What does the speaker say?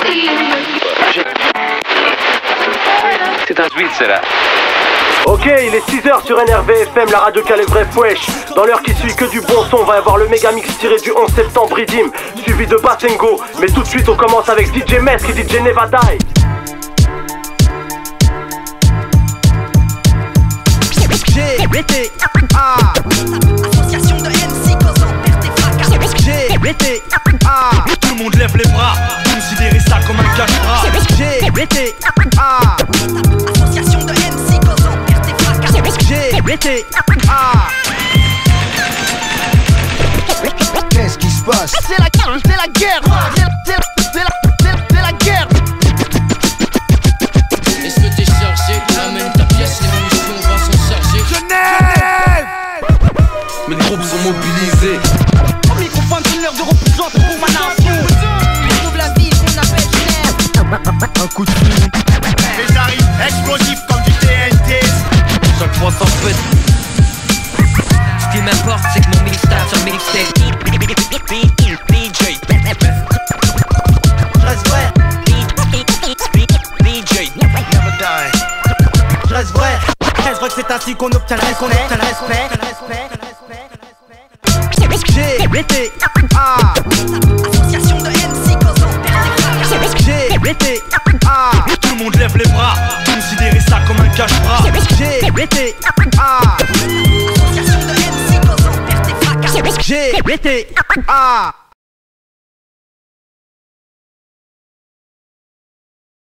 C'est un Svizzera. Ok, il est 6h sur NRV FM, la radio qui a les vrais wesh. Dans l'heure qui suit que du bon son, on va y avoir le méga mix tiré du 11 septembre Redeem, suivi de Basengo. Mais tout de suite on commence avec DJ Mesk et DJ Nevadai. Association de MC causant perte et fracas. Tout le monde lève les bras, considérez ça comme un cache-bras. Association de MC causant perte et fracas. Qu'est-ce qui se passe? C'est la guerre, c'est la guerre. C'est la guerre. Est-ce que t'es chargé? Amène ta pièce, l'émission va s'en charger. Genève! Mes troupes sont mobilisées. Au microphone, une heure de représente pour ma nation. Je trouve la ville qu'on appelle Genève. Un coup de fil. Les arrives explosifs comme du TNT. Chaque fois ça pète. Ce qui m'importe, c'est que mon mixtape sur mixtape. DJ. Je reste vrai. DJ. Never die. Je reste vrai. Reste vrai que c'est ainsi qu'on obtient le respect. Association de MC causant perte et fracas. Tout le monde lève les bras, considérez ça comme un cache-bras. Association de MC causant perte et fracas.